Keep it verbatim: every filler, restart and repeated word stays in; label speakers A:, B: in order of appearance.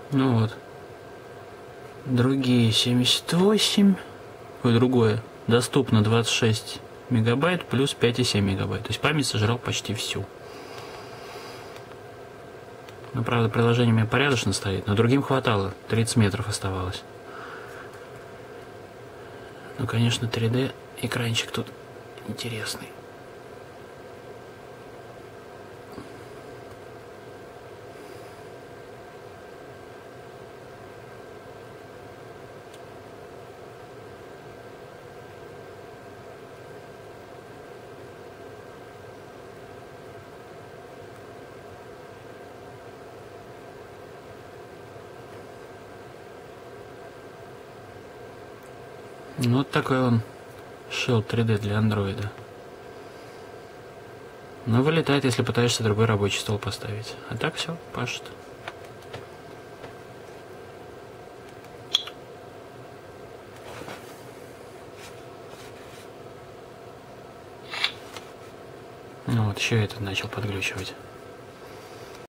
A: Ну вот. Другие семьдесят восемь. Ой, другое. Доступно двадцать шесть мегабайт плюс пять и семь мегабайт. То есть память сожрал почти всю. Ну, правда, приложение у меня порядочно стоит, но другим хватало. тридцать метров оставалось. Ну, конечно, три дэ экранчик тут интересный. Ну, вот такой он Shell три дэ для андроида. Но вылетает, если пытаешься другой рабочий стол поставить. А так все, пашет. Ну вот, еще этот начал подглючивать.